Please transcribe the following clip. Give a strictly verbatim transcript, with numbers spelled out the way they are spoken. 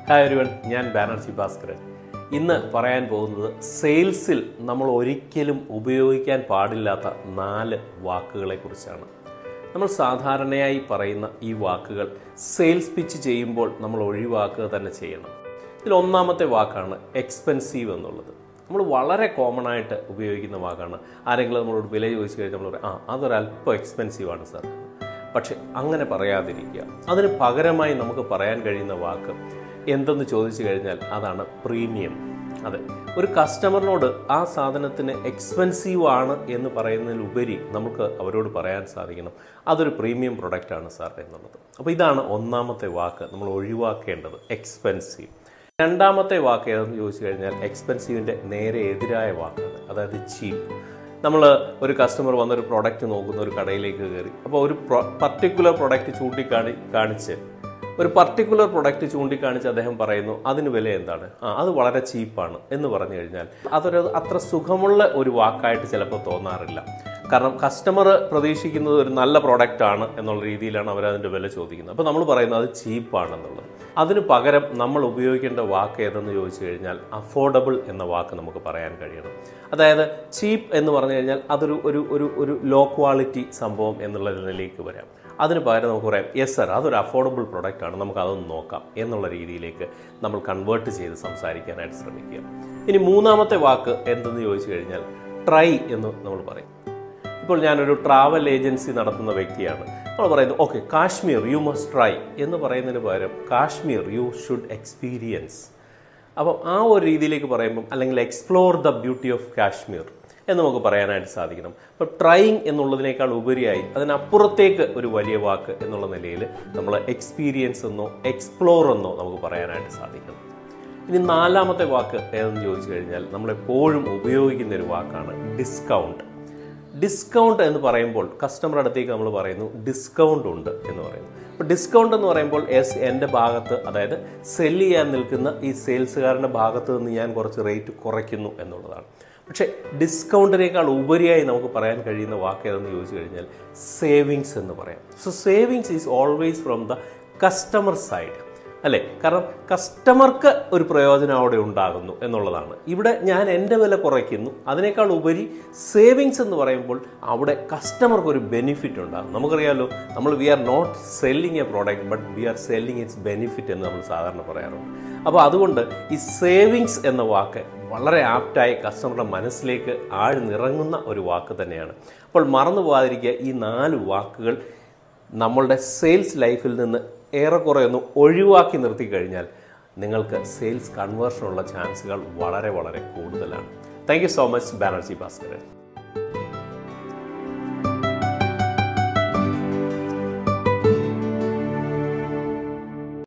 Hi everyone, ഞാൻ ബാനർജി ഭാസ്കരൻ. ഇന്ന് പറയാൻ പോകുന്നത് സെയിൽസിൽ നമ്മൾ ഒരിക്കലും ഉപയോഗിക്കാൻ പാടില്ലാത്ത നാല് വാക്കുകളെ കുറിച്ചാണ്. നമ്മൾ സാധാരണയായി പറയുന്ന ഈ വാക്കുകൾ സെയിൽസ് പിച്ച് ചെയ്യുമ്പോൾ നമ്മൾ ഒഴിവാക്കുക തന്നെ ചെയ്യണം. ഇതിൽ ഒന്നാമത്തെ വാക്കാണ് എക്സ്പെൻസീവ് എന്നുള്ളത്. നമ്മൾ വളരെ കോമൺ ആയിട്ട് ഉപയോഗിക്കുന്ന വാക്കാണ്. ആരെങ്കിലും നമ്മളോട് വില ചോദിച്ചു കഴിഞ്ഞാൽ നമ്മൾ പറയും, ആ അതൊരല്പം എക്സ്പെൻസീവാണ് സാർ. പക്ഷെ അങ്ങനെ പറയാതിരിക്കുക. അതിന് പകരമായി നമുക്ക് പറയാൻ കഴിയുന്ന വാക്ക് എന്തെന്ന് ചോദിച്ചു കഴിഞ്ഞാൽ അതാണ് പ്രീമിയം. അതെ, ഒരു കസ്റ്റമറിനോട് ആ സാധനത്തിന് എക്സ്പെൻസീവ് ആണ് എന്ന് പറയുന്നതിലുപരി നമുക്ക് അവരോട് പറയാൻ സാധിക്കണം അതൊരു പ്രീമിയം പ്രൊഡക്റ്റാണ് സാർ എന്നുള്ളത്. അപ്പോൾ ഇതാണ് ഒന്നാമത്തെ വാക്ക് നമ്മൾ ഒഴിവാക്കേണ്ടത്, എക്സ്പെൻസീവ്. രണ്ടാമത്തെ വാക്ക് ഏതെന്ന് ചോദിച്ചു കഴിഞ്ഞാൽ എക്സ്പെൻസീവിൻ്റെ നേരെ എതിരായ വാക്കാണ്, അതായത് ചീപ്പ്. നമ്മൾ ഒരു കസ്റ്റമർ വന്നൊരു പ്രൊഡക്റ്റ് നോക്കുന്ന ഒരു കടയിലേക്ക് കയറി, അപ്പോൾ ഒരു പർട്ടിക്കുലർ പ്രൊഡക്റ്റ് ചൂണ്ടിക്കാണി കാണിച്ച് ഒരു പർട്ടിക്കുലർ പ്രൊഡക്റ്റ് ചൂണ്ടിക്കാണിച്ച് അദ്ദേഹം പറയുന്നു അതിന് വില എന്താണ്, ആ അത് വളരെ ചീപ്പാണ് എന്ന് പറഞ്ഞു കഴിഞ്ഞാൽ അതൊരു അത്ര സുഖമുള്ള ഒരു വാക്കായിട്ട് ചിലപ്പോൾ തോന്നാറില്ല. കാരണം കസ്റ്റമർ പ്രതീക്ഷിക്കുന്നത് ഒരു നല്ല പ്രോഡക്റ്റ് ആണ് എന്നുള്ള രീതിയിലാണ് അവരതിൻ്റെ വില ചോദിക്കുന്നത്. അപ്പോൾ നമ്മൾ പറയുന്നത് അത് ചീപ്പാണെന്നുള്ളത്. അതിന് പകരം നമ്മൾ ഉപയോഗിക്കേണ്ട വാക്ക് ഏതെന്ന് ചോദിച്ചു കഴിഞ്ഞാൽ അഫോർഡബിൾ എന്ന വാക്ക് നമുക്ക് പറയാൻ കഴിയണം. അതായത് ചീപ്പ് എന്ന് പറഞ്ഞു കഴിഞ്ഞാൽ അതൊരു ഒരു ഒരു ഒരു ലോ ക്വാളിറ്റി സംഭവം എന്നുള്ള നിലയിലേക്ക് വരാം. അതിന് പകരം നമുക്ക് പറയാം യെസ് സർ, അതൊരു അഫോർഡബിൾ പ്രൊഡക്റ്റ് ആണ്, നമുക്ക് അതൊന്ന് നോക്കാം എന്നുള്ള രീതിയിലേക്ക് നമ്മൾ കൺവേർട്ട് ചെയ്ത് സംസാരിക്കാനായിട്ട് ശ്രമിക്കുക. ഇനി മൂന്നാമത്തെ വാക്ക് എന്തെന്ന് ചോദിച്ചു കഴിഞ്ഞാൽ ട്രൈ എന്ന് നമ്മൾ പറയും. ഇപ്പോൾ ഞാനൊരു ട്രാവൽ ഏജൻസി നടത്തുന്ന വ്യക്തിയാണ്. നമ്മൾ പറയുന്നത് okay Kashmir you must try എന്ന് പറയുന്നതിന് പകരം കാശ്മീർ യു ഷുഡ് എക്സ്പീരിയൻസ്. അപ്പം ആ ഒരു രീതിയിലേക്ക് പറയുമ്പം അല്ലെങ്കിൽ explore the beauty of Kashmir എന്ന് നമുക്ക് പറയാനായിട്ട് സാധിക്കണം. അപ്പോൾ ട്രൈയിങ് എന്നുള്ളതിനേക്കാൾ ഉപരിയായി അതിനപ്പുറത്തേക്ക് ഒരു വലിയ വാക്ക് എന്നുള്ള നിലയിൽ നമ്മൾ എക്സ്പീരിയൻസ് എന്നോ എക്സ്പ്ലോർ എന്നോ നമുക്ക് പറയാനായിട്ട് സാധിക്കണം. ഇനി നാലാമത്തെ വാക്ക് ഏതെന്ന് ചോദിച്ചു കഴിഞ്ഞാൽ നമ്മളെപ്പോഴും ഉപയോഗിക്കുന്ന ഒരു വാക്കാണ് ഡിസ്കൗണ്ട്. ഡിസ്കൗണ്ട് എന്ന് പറയുമ്പോൾ കസ്റ്റമറുടെ അടുത്തേക്ക് നമ്മൾ പറയുന്നു ഡിസ്കൗണ്ട് ഉണ്ട് എന്ന് പറയുന്നു. അപ്പോൾ ഡിസ്കൗണ്ട് എന്ന് പറയുമ്പോൾ എസ് എൻ്റെ ഭാഗത്ത്, അതായത് സെല് ചെയ്യാൻ നിൽക്കുന്ന ഈ സെയിൽസുകാരൻ്റെ ഭാഗത്ത് നിന്ന് ഞാൻ കുറച്ച് റേറ്റ് കുറയ്ക്കുന്നു എന്നുള്ളതാണ്. പക്ഷേ ഡിസ്കൗണ്ടിനേക്കാൾ ഉപരിയായി നമുക്ക് പറയാൻ കഴിയുന്ന വാക്ക് ഏതെന്ന് ചോദിച്ചു കഴിഞ്ഞാൽ സേവിങ്സ് എന്ന് പറയാം. So savings is always from the customer side, അല്ലേ? കാരണം കസ്റ്റമർക്ക് ഒരു പ്രയോജനം അവിടെ ഉണ്ടാകുന്നു എന്നുള്ളതാണ്. ഇവിടെ ഞാൻ എൻ്റെ വില കുറയ്ക്കുന്നു, അതിനേക്കാൾ ഉപരി സേവിങ്സ് എന്ന് പറയുമ്പോൾ അവിടെ കസ്റ്റമർക്ക് ഒരു ബെനിഫിറ്റ് ഉണ്ടാകും. നമുക്കറിയാമല്ലോ, നമ്മൾ we are not selling a product but we are selling its benefit എന്ന് നമ്മൾ സാധാരണ പറയാറുണ്ട്. അപ്പോൾ അതുകൊണ്ട് ഈ സേവിങ്സ് എന്ന വാക്ക് വളരെ ആപ്റ്റായി കസ്റ്റമറുടെ മനസ്സിലേക്ക് ആഴ്ന്നിറങ്ങുന്ന ഒരു വാക്ക് തന്നെയാണ്. അപ്പോൾ മറന്നു പോകാതിരിക്കുക, ഈ നാല് വാക്കുകൾ നമ്മളുടെ സെയിൽസ് ലൈഫിൽ നിന്ന് ഏറെക്കുറെ ഒന്ന് ഒഴിവാക്കി നിർത്തി കഴിഞ്ഞാൽ നിങ്ങൾക്ക് സെയിൽസ് കൺവേർഷനുള്ള ചാൻസുകൾ വളരെ വളരെ കൂടുതലാണ്. Thank you so much, Banerjee Bhaskaran.